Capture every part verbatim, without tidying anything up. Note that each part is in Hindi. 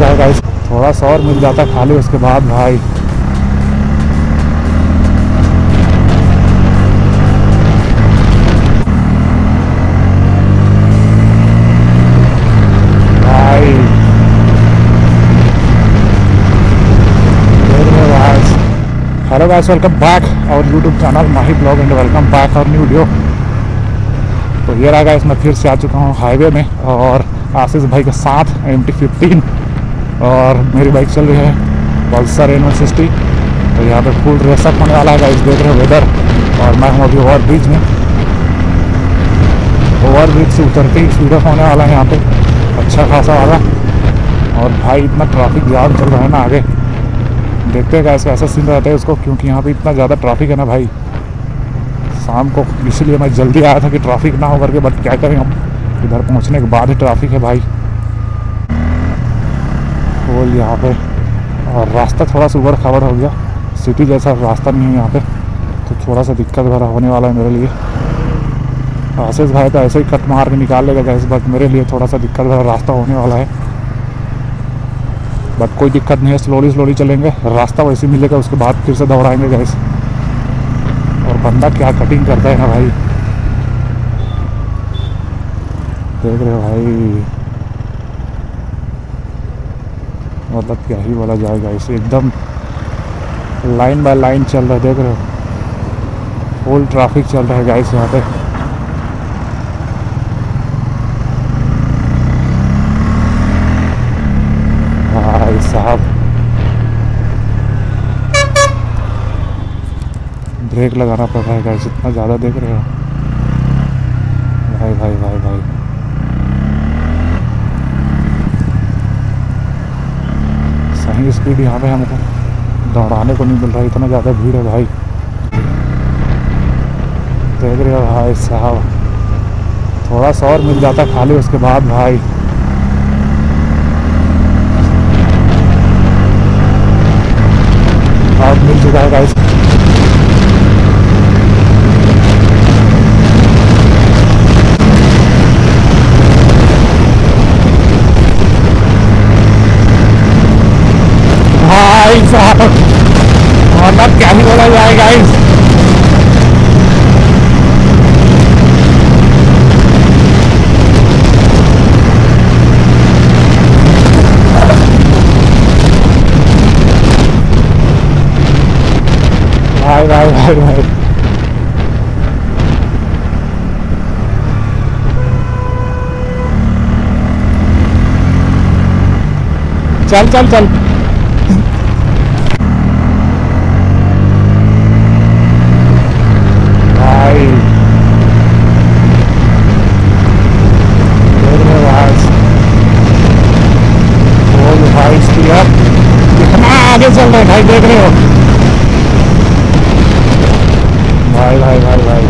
चुका है गाइस, थोड़ा सा और मिल जाता खाली उसके बाद भाई hello guys, welcome back our YouTube channel Mahi blog and welcome back our new video. तो ये रहा गाइस, मैं फिर से आ चुका हूँ हाईवे में और आशीष भाई के साथ एम टी फिफ्टीन और मेरी बाइक चल रही है पल्सर एन वन सिक्सटी। तो यहाँ पे फुल रेसअप होने वाला है गाइस, देख रहे हो वेदर। और मैं हूँ अभी ओवर ब्रिज में, ओवर ब्रिज से उतरते ही स्पीड अप होने वाला है यहाँ पे अच्छा खासा वाला। और भाई इतना ट्रैफिक जाम चल रहा है ना, आगे देखते हैं गाइस कैसा सीन रहता है उसको, क्योंकि यहाँ पे इतना ज़्यादा ट्रैफिक है ना भाई शाम को, इसीलिए मैं जल्दी आया था कि ट्रैफिक ना हो करके। बट क्या करें, हम इधर पहुँचने के बाद ही ट्रैफिक है भाई फुल यहाँ पे। और रास्ता थोड़ा सा उबड़ खाबड़ हो गया, सिटी जैसा रास्ता नहीं है यहाँ पे, तो थोड़ा सा दिक्कत भरा होने वाला है मेरे लिए। आशीष भाई तो ऐसे ही कट मार के निकाल लेगा गैस, बट मेरे लिए थोड़ा सा दिक्कत भरा रास्ता होने वाला है। बट कोई दिक्कत नहीं है, स्लोली स्लोली चलेंगे, रास्ता वैसे मिलेगा उसके बाद फिर से दौड़ाएंगे गैस। और बंदा क्या कटिंग करता है ना भाई, देख रहे हो भाई, मतलब क्या ही बोला जाएगा इसे, एकदम लाइन बाय लाइन चल रहा है, देख रहे हो फुल ट्रैफिक चल रहा है गाइस यहाँ पे। भाई साहब ब्रेक लगाना पड़ रहा है गाइस, इतना ज़्यादा देख रहे हो भाई भाई भाई भाई। सही स्पीड यहाँ पे हमको दौड़ाने को नहीं मिल रहा, इतना ज़्यादा भीड़ है भाई, देख रहे हो भाई साहब। थोड़ा सा और मिल जाता खाली उसके बाद भाई अब मिल चुका है गाइस। भाई साहब मतलब क्या ही बोला जाए गाइस, भाई भाई भाई भाई चल चल चल भाई, भाई कितना आगे चल रहे भाई, देख रहे हो भाई भाई भाई भाई।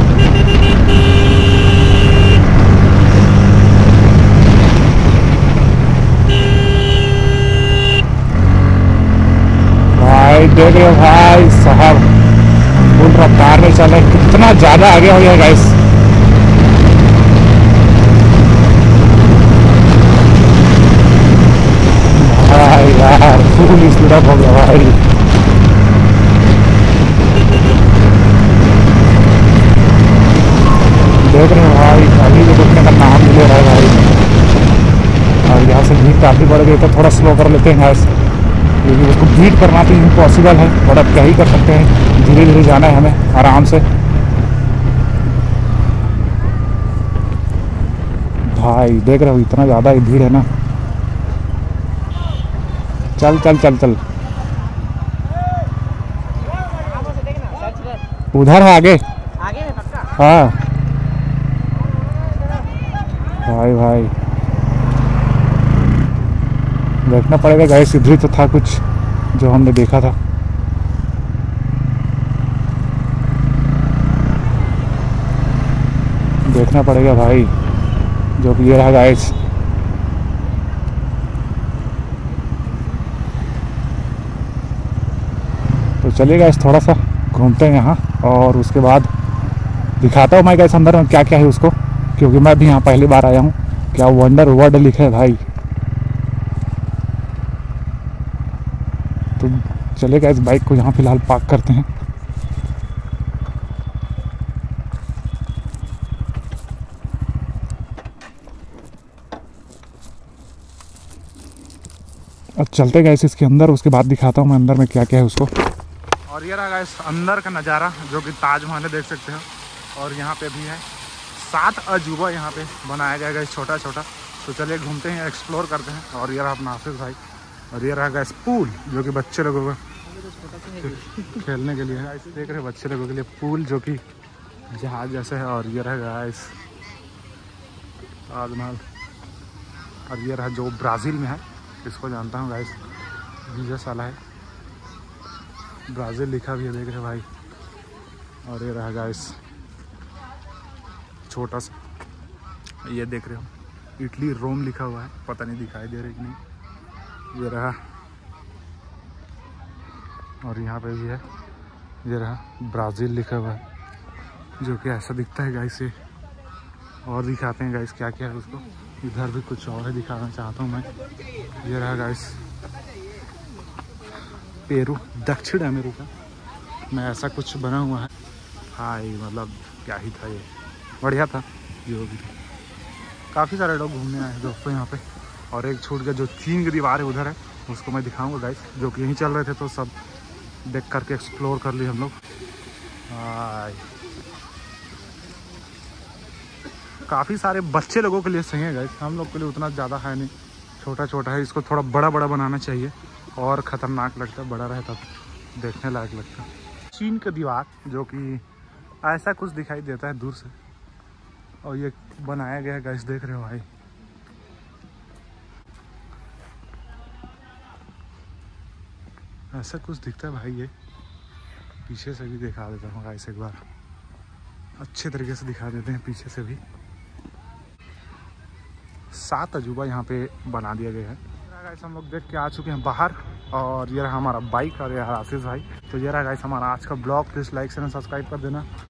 भाई देख रहे हो भाई साहब फुल रफ्तार में चल रहे, कितना ज़्यादा आगे हो गया गाइस। भाई यार फुल स्पीड अप हो गया भाई, देख रहे हो भाई अभी भी रुकने का नाम नहीं ले रहा है भाई। और यहाँ से भीड़ काफ़ी बढ़ गई, तो थोड़ा स्लो कर लेते हैं गैस, क्योंकि उसको बीट करना तो इम्पॉसिबल है, बट अब क्या ही कर सकते हैं, धीरे धीरे जाना है हमें आराम से। भाई देख रहे हो इतना ज़्यादा भीड़ है ना, चल चल चल चल उधर है आगे आगे में पक्का। हाँ भाई भाई देखना पड़ेगा गाइस, इधर तो था कुछ जो हमने देखा था। देखना पड़ेगा भाई, जो कि ये रहा गाइस। तो चलिए गाइस थोड़ा सा घूमते हैं यहाँ और उसके बाद दिखाता हूँ मैं गाइस अंदर में क्या क्या है उसको, क्योंकि मैं भी यहाँ पहली बार आया हूँ। क्या वंडर वर्ल्ड लिखा है भाई, तो चलेगा, इस बाइक को यहाँ फिलहाल पार्क करते हैं। अब चलते गए इसके अंदर, उसके बाद दिखाता हूँ मैं अंदर में क्या क्या है उसको। और ये रहा गाइस अंदर का नज़ारा, जो कि ताजमहल देख सकते हो। और यहाँ पे भी है सात अजूबा यहाँ पे बनाया गया है छोटा छोटा। तो चलिए घूमते हैं, एक्सप्लोर करते हैं। और ये रहा अपना हाफिज भाई, और ये रहा गाइस पूल, जो कि बच्चे लोगों को खेलने के लिए है। देख रहे बच्चे लोगों के लिए पूल, जो कि जहाज जैसे है। और ये रहा गाइस ताजमहल। और ये रहा जो ब्राज़ील में है, इसको जानता हूँ गाइस, जीजस वाला है, ब्राज़ील लिखा भी है, देख रहे भाई। और ये रहा गाइस छोटा सा, ये देख रहे हो इटली रोम लिखा हुआ है, पता नहीं दिखाई दे रहा कि नहीं। ये रहा, और यहाँ पे भी है, ये रहा ब्राज़ील लिखा हुआ है, जो कि ऐसा दिखता है गाइस। ये और दिखाते हैं गाइस क्या क्या है उसको। इधर भी कुछ और है, दिखाना चाहता हूँ मैं। ये रहा गाइस पेरू, दक्षिण अमेरिका में ऐसा कुछ बना हुआ है। हाय मतलब क्या ही था, ये बढ़िया था जो भी। काफ़ी सारे लोग घूमने आए हैं दोस्तों यहाँ पे। और एक छूट गया, जो चीन की दीवार है उधर है, उसको मैं दिखाऊंगा गाइस, जो कि यहीं चल रहे थे तो सब देख करके एक्सप्लोर कर लिए हम लोग। हाय काफ़ी सारे बच्चे लोगों के लिए सही है गाइस, हम लोग के लिए उतना ज़्यादा है नहीं, छोटा छोटा है। इसको थोड़ा बड़ा बड़ा बनाना चाहिए, और ख़तरनाक लगता है, बड़ा रहता तो देखने लायक लगता। चीन का दीवार, जो कि ऐसा कुछ दिखाई देता है दूर से, और ये बनाया गया है गाइस, देख रहे हो भाई। ऐसा कुछ दिखता है भाई। ये पीछे से भी दिखा देता हूँ गाइस एक बार, अच्छे तरीके से दिखा देते हैं पीछे से भी। सात अजूबा यहाँ पे बना दिया गया है गाइस। हम लोग देख के आ चुके हैं बाहर, और ये रहा हमारा बाइक, और ये रहा आशीष भाई। तो ये रहा गाइस हमारा आज का blog. Please like share subscribe कर देना।